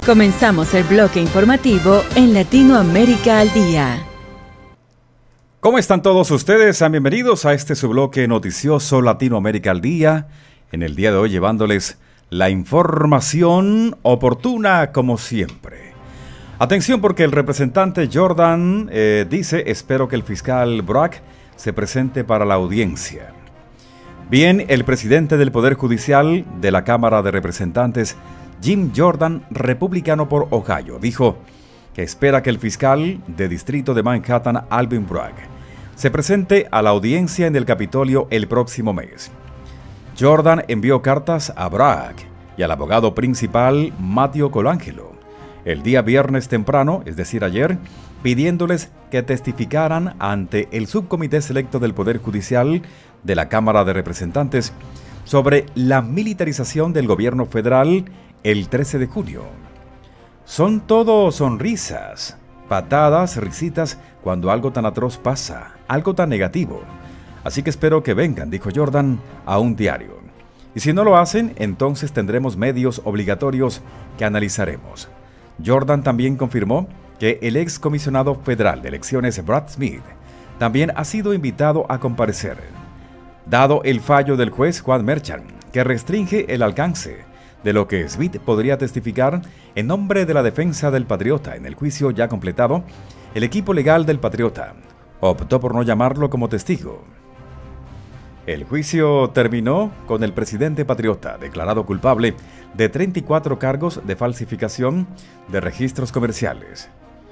Comenzamos el bloque informativo en Latinoamérica al Día. ¿Cómo están todos ustedes? Sean bienvenidos a este su bloque noticioso Latinoamérica al Día. En el día de hoy llevándoles la información oportuna como siempre. Atención porque el representante Jordan dice, espero que el fiscal Bragg se presente para la audiencia. Bien, el presidente del Poder Judicial de la Cámara de Representantes, Jim Jordan, republicano por Ohio, dijo que espera que el fiscal de distrito de Manhattan, Alvin Bragg, se presente a la audiencia en el Capitolio el próximo mes. Jordan envió cartas a Bragg y al abogado principal, Matthew Colangelo, el día viernes temprano, es decir, ayer, pidiéndoles que testificaran ante el subcomité selecto del Poder Judicial de la Cámara de Representantes sobre la militarización del gobierno federal el 13 de junio. Son todo sonrisas, patadas, risitas cuando algo tan atroz pasa, algo tan negativo. Así que espero que vengan, dijo Jordan a un diario. Y si no lo hacen, entonces tendremos medios obligatorios que analizaremos. Jordan también confirmó que el ex comisionado federal de elecciones Brad Smith también ha sido invitado a comparecer. Dado el fallo del juez Juan Merchan, que restringe el alcance de lo que Smith podría testificar en nombre de la defensa del patriota en el juicio ya completado, el equipo legal del patriota optó por no llamarlo como testigo. El juicio terminó con el presidente patriota declarado culpable de 34 cargos de falsificación de registros comerciales.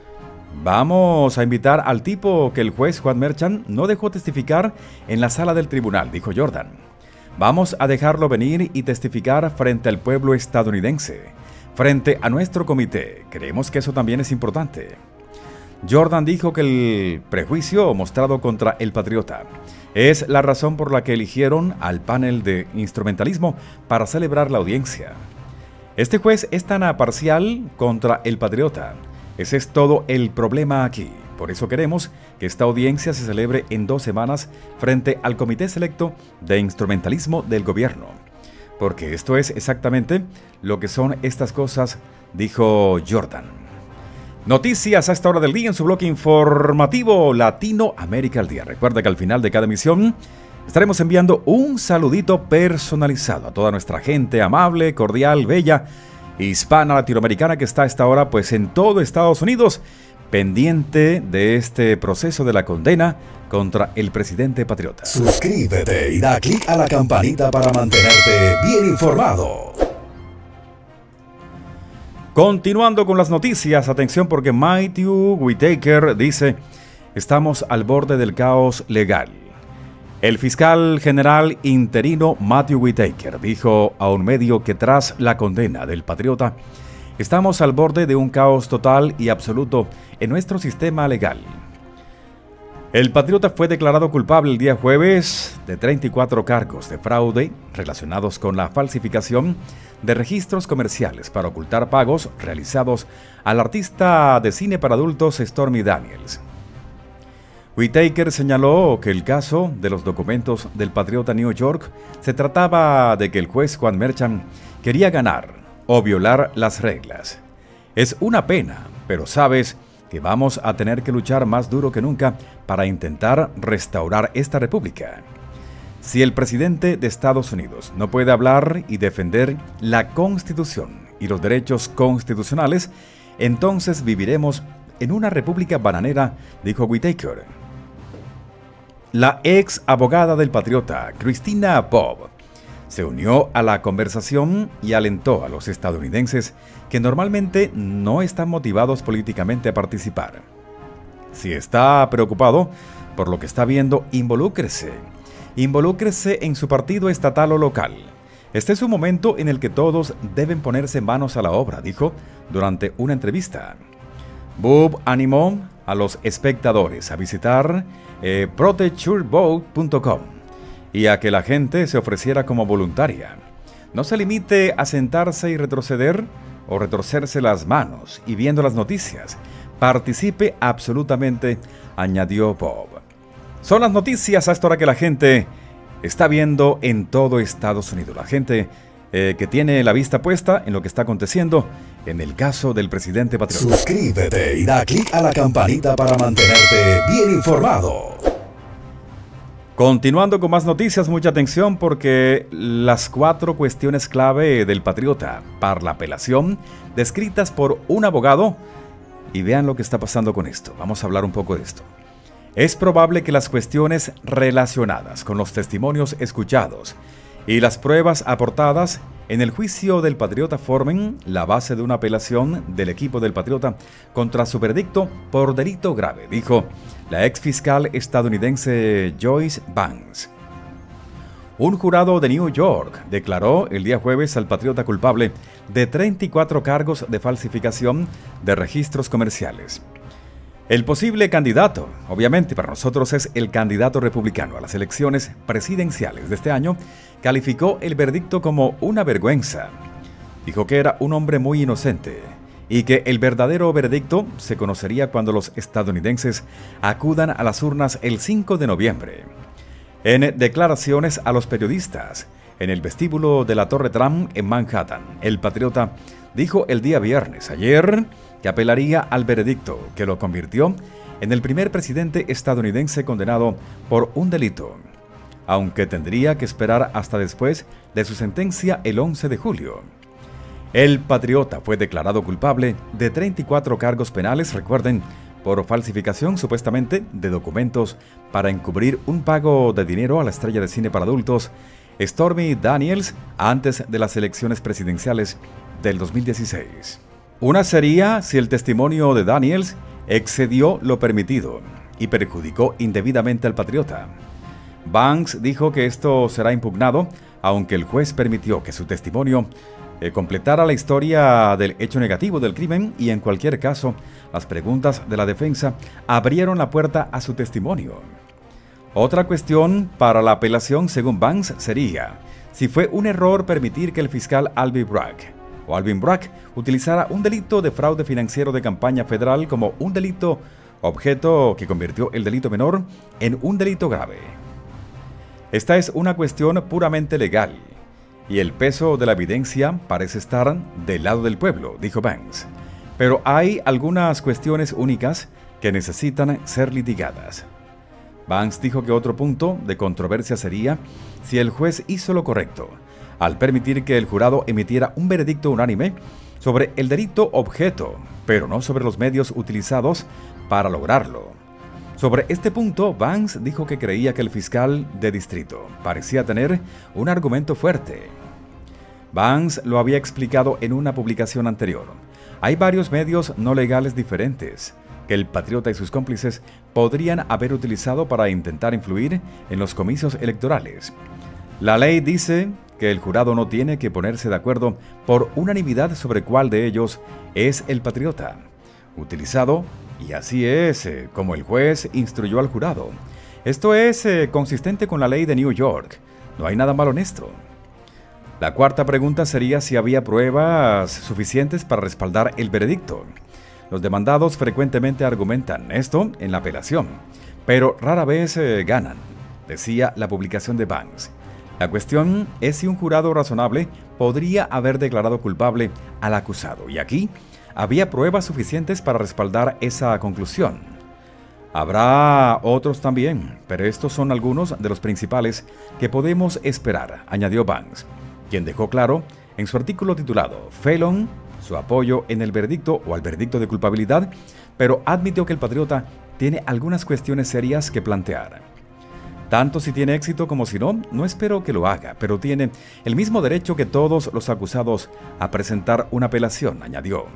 Vamos a invitar al tipo que el juez Juan Merchan no dejó testificar en la sala del tribunal, dijo Jordan. Vamos a dejarlo venir y testificar frente al pueblo estadounidense, frente a nuestro comité. Creemos que eso también es importante. Jordan dijo que el prejuicio mostrado contra el patriota es la razón por la que eligieron al panel de instrumentalismo para celebrar la audiencia. Este juez es tan parcial contra el patriota. Ese es todo el problema aquí. Por eso queremos que esta audiencia se celebre en 2 semanas frente al Comité Selecto de Instrumentalismo del Gobierno. Porque esto es exactamente lo que son estas cosas, dijo Jordan. Noticias a esta hora del día en su bloque informativo Latinoamérica al Día. Recuerda que al final de cada emisión estaremos enviando un saludito personalizado a toda nuestra gente amable, cordial, bella, hispana, latinoamericana que está a esta hora pues en todo Estados Unidos, pendiente de este proceso de la condena contra el presidente patriota. Suscríbete y da clic a la campanita para mantenerte bien informado. Continuando con las noticias, atención porque Matthew Whitaker dice, estamos al borde del caos legal. El fiscal general interino Matthew Whitaker dijo a un medio que tras la condena del patriota, estamos al borde de un caos total y absoluto en nuestro sistema legal. El patriota fue declarado culpable el día jueves de 34 cargos de fraude relacionados con la falsificación de registros comerciales para ocultar pagos realizados al artista de cine para adultos Stormy Daniels. Whitaker señaló que el caso de los documentos del patriota New York se trataba de que el juez Juan Merchan quería ganar o violar las reglas. Es una pena, pero sabes que vamos a tener que luchar más duro que nunca para intentar restaurar esta república. Si el presidente de Estados Unidos no puede hablar y defender la Constitución y los derechos constitucionales, entonces viviremos en una república bananera, dijo Whitaker. La ex abogada del patriota, Christina Bobb, se unió a la conversación y alentó a los estadounidenses que normalmente no están motivados políticamente a participar. Si está preocupado por lo que está viendo, involúcrese en su partido estatal o local. Este es un momento en el que todos deben ponerse manos a la obra, dijo durante una entrevista. Bob animó a los espectadores a visitar protechurvote.com y a que la gente se ofreciera como voluntaria. No se limite a sentarse y retroceder o retorcerse las manos y viendo las noticias. Participe absolutamente, añadió Bob. Son las noticias a esta hora que la gente está viendo en todo Estados Unidos. La gente que tiene la vista puesta en lo que está aconteciendo en el caso del presidente patriota. Suscríbete y da clic a la campanita para mantenerte bien informado. Continuando con más noticias, mucha atención porque las 4 cuestiones clave del patriota para la apelación, descritas por un abogado, y vean lo que está pasando con esto. Vamos a hablar un poco de esto. Es probable que las cuestiones relacionadas con los testimonios escuchados y las pruebas aportadas en el juicio del patriota formen la base de una apelación del equipo del patriota contra su veredicto por delito grave, dijo la ex fiscal estadounidense Joyce Banks. Un jurado de New York declaró el día jueves al patriota culpable de 34 cargos de falsificación de registros comerciales. El posible candidato, obviamente para nosotros es el candidato republicano a las elecciones presidenciales de este año, calificó el veredicto como una vergüenza. Dijo que era un hombre muy inocente y que el verdadero veredicto se conocería cuando los estadounidenses acudan a las urnas el 5 de noviembre. En declaraciones a los periodistas en el vestíbulo de la Torre Trump en Manhattan, el patriota dijo el día viernes, ayer, que apelaría al veredicto que lo convirtió en el primer presidente estadounidense condenado por un delito, aunque tendría que esperar hasta después de su sentencia el 11 de julio. El patriota fue declarado culpable de 34 cargos penales, recuerden, por falsificación supuestamente de documentos para encubrir un pago de dinero a la estrella de cine para adultos Stormy Daniels antes de las elecciones presidenciales del 2016. Una sería si el testimonio de Daniels excedió lo permitido y perjudicó indebidamente al patriota. Banks dijo que esto será impugnado, aunque el juez permitió que su testimonio completara la historia del hecho negativo del crimen y en cualquier caso, las preguntas de la defensa abrieron la puerta a su testimonio. Otra cuestión para la apelación, según Banks, sería si fue un error permitir que el fiscal Alvin Bragg utilizara un delito de fraude financiero de campaña federal como un delito objeto que convirtió el delito menor en un delito grave. Esta es una cuestión puramente legal y el peso de la evidencia parece estar del lado del pueblo, dijo Banks. Pero hay algunas cuestiones únicas que necesitan ser litigadas. Banks dijo que otro punto de controversia sería si el juez hizo lo correcto al permitir que el jurado emitiera un veredicto unánime sobre el delito objeto, pero no sobre los medios utilizados para lograrlo. Sobre este punto, Banks dijo que creía que el fiscal de distrito parecía tener un argumento fuerte. Banks lo había explicado en una publicación anterior. Hay varios medios no legales diferentes que el patriota y sus cómplices podrían haber utilizado para intentar influir en los comicios electorales. La ley dice que el jurado no tiene que ponerse de acuerdo por unanimidad sobre cuál de ellos es el patriota utilizado, y así es como el juez instruyó al jurado. Esto es consistente con la ley de New York. No hay nada malo en esto. La cuarta pregunta sería si había pruebas suficientes para respaldar el veredicto. Los demandados frecuentemente argumentan esto en la apelación, pero rara vez ganan, decía la publicación de Banks. La cuestión es si un jurado razonable podría haber declarado culpable al acusado, y aquí había pruebas suficientes para respaldar esa conclusión. Habrá otros también, pero estos son algunos de los principales que podemos esperar, añadió Banks, quien dejó claro en su artículo titulado Felon su apoyo en el veredicto o al veredicto de culpabilidad, pero admitió que el patriota tiene algunas cuestiones serias que plantear. Tanto si tiene éxito como si no, no espero que lo haga, pero tiene el mismo derecho que todos los acusados a presentar una apelación, añadió.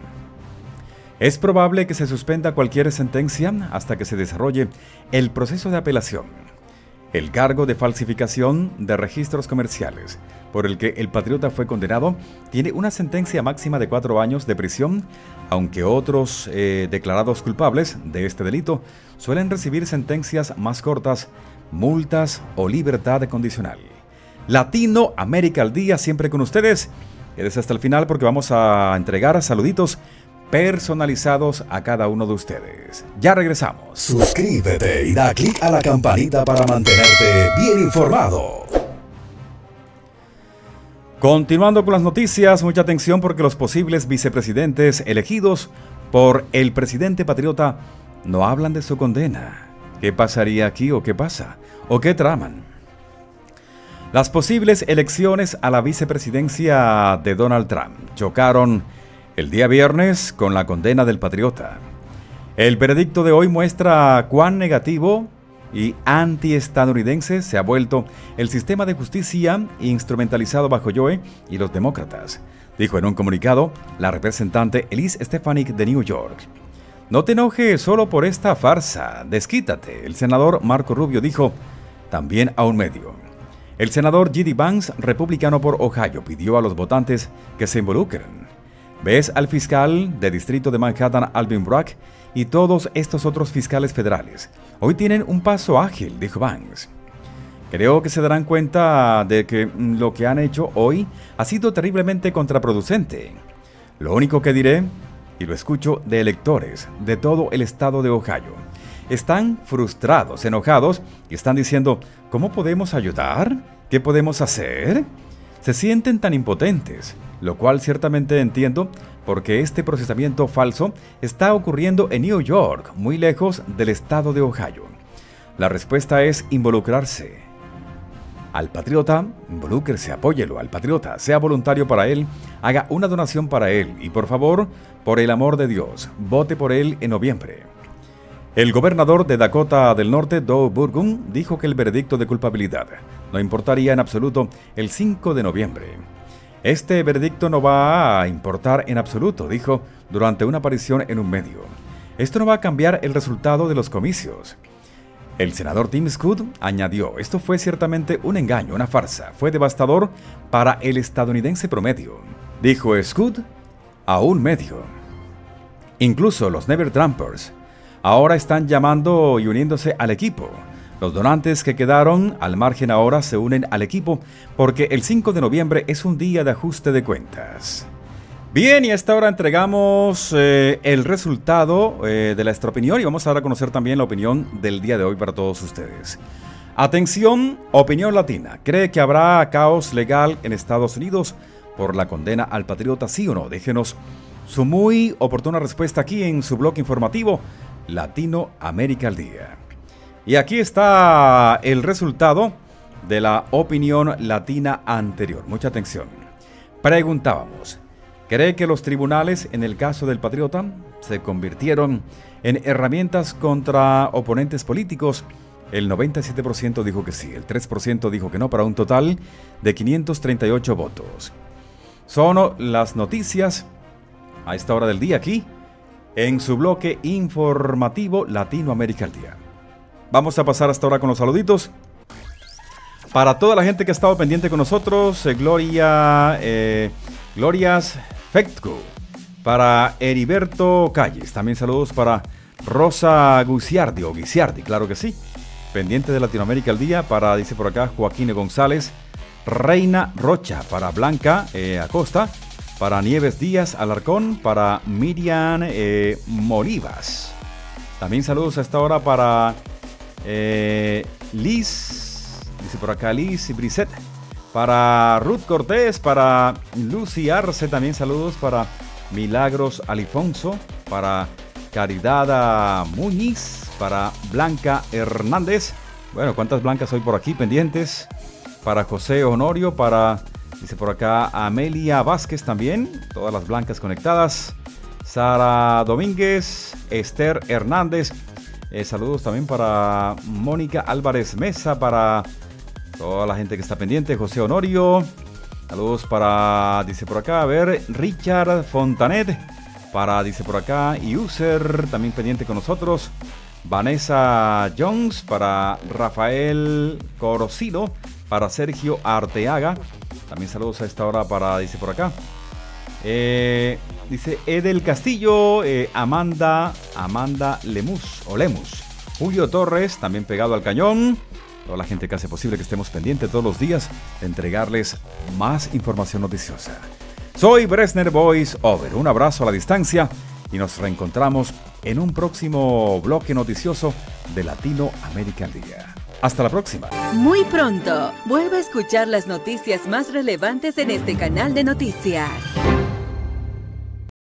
Es probable que se suspenda cualquier sentencia hasta que se desarrolle el proceso de apelación. El cargo de falsificación de registros comerciales, por el que el patriota fue condenado, tiene una sentencia máxima de 4 años de prisión, aunque otros declarados culpables de este delito suelen recibir sentencias más cortas, multas o libertad condicional. Latino América al Día, siempre con ustedes. Quédese hasta el final porque vamos a entregar saluditos personalizados a cada uno de ustedes. Ya regresamos. Suscríbete y da clic a la campanita para mantenerte bien informado. Continuando con las noticias, mucha atención porque los posibles vicepresidentes elegidos por el presidente patriota no hablan de su condena. ¿Qué pasaría aquí o qué pasa? ¿O qué traman? Las posibles elecciones a la vicepresidencia de Donald Trump chocaron el día viernes con la condena del patriota. El veredicto de hoy muestra cuán negativo y antiestadounidense se ha vuelto el sistema de justicia instrumentalizado bajo Joe y los demócratas, dijo en un comunicado la representante Elise Stefanik de New York. No te enojes solo por esta farsa, desquítate, el senador Marco Rubio dijo también a un medio. El senador J.D. Vance, republicano por Ohio, pidió a los votantes que se involucren. ¿Ves al fiscal de distrito de Manhattan, Alvin Bragg, y todos estos otros fiscales federales? Hoy tienen un paso ágil, dijo Vance. Creo que se darán cuenta de que lo que han hecho hoy ha sido terriblemente contraproducente. Lo único que diré, y lo escucho de electores de todo el estado de Ohio, están frustrados, enojados y están diciendo, ¿cómo podemos ayudar? ¿Qué podemos hacer? Se sienten tan impotentes, lo cual ciertamente entiendo porque este procesamiento falso está ocurriendo en New York, muy lejos del estado de Ohio. La respuesta es involucrarse. Al patriota, involúcrese, apóyelo al patriota, sea voluntario para él, haga una donación para él y por favor, por el amor de Dios, vote por él en noviembre. El gobernador de Dakota del Norte, Doug Burgum, dijo que el veredicto de culpabilidad no importaría en absoluto el 5 de noviembre. Este veredicto no va a importar en absoluto, dijo durante una aparición en un medio. Esto no va a cambiar el resultado de los comicios. El senador Tim Scott añadió, esto fue ciertamente un engaño, una farsa, fue devastador para el estadounidense promedio, dijo Scott a un medio. Incluso los Never Trumpers ahora están llamando y uniéndose al equipo. Los donantes que quedaron al margen ahora se unen al equipo porque el 5 de noviembre es un día de ajuste de cuentas. Bien, y a esta hora entregamos el resultado de nuestra opinión y vamos a dar a conocer también la opinión del día de hoy para todos ustedes. Atención, opinión latina. ¿Cree que habrá caos legal en Estados Unidos por la condena al patriota, sí o no? Déjenos su muy oportuna respuesta aquí en su bloque informativo Latinoamérica al Día. Y aquí está el resultado de la opinión latina anterior. Mucha atención. Preguntábamos, ¿cree que los tribunales en el caso del patriota se convirtieron en herramientas contra oponentes políticos? El 97% dijo que sí, el 3% dijo que no, para un total de 538 votos. Son las noticias a esta hora del día aquí en su bloque informativo Latinoamérica al Día. Vamos a pasar hasta ahora con los saluditos. Para toda la gente que ha estado pendiente con nosotros, Glorias Fectco, para Heriberto Calles, también saludos para Rosa Guiciardi, o Guiciardi, claro que sí, pendiente de Latinoamérica al Día, para, dice por acá, Joaquín González, Reina Rocha, para Blanca Acosta, para Nieves Díaz Alarcón, para Miriam Molivas. También saludos a esta hora para Liz, dice por acá Liz y Brisette, para Ruth Cortés, para Lucy Arce, también saludos para Milagros Alifonso, para Caridad Muñiz, para Blanca Hernández, bueno, ¿cuántas blancas hoy por aquí pendientes? Para José Honorio, para, dice por acá, Amelia Vázquez también, todas las blancas conectadas, Sara Domínguez, Esther Hernández, saludos también para Mónica Álvarez Mesa, para toda la gente que está pendiente, José Honorio, saludos para, dice por acá, a ver, Richard Fontanet, para, dice por acá, User, también pendiente con nosotros, Vanessa Jones, para Rafael Corocino, para Sergio Arteaga, también saludos a esta hora para, dice por acá, dice Edel Castillo, Amanda Lemus, Julio Torres, también pegado al cañón, toda la gente que hace posible que estemos pendientes todos los días de entregarles más información noticiosa. Soy Bresner Voice Over, un abrazo a la distancia y nos reencontramos en un próximo bloque noticioso de Latinoamérica al Día. Hasta la próxima. Muy pronto, vuelve a escuchar las noticias más relevantes en este canal de noticias.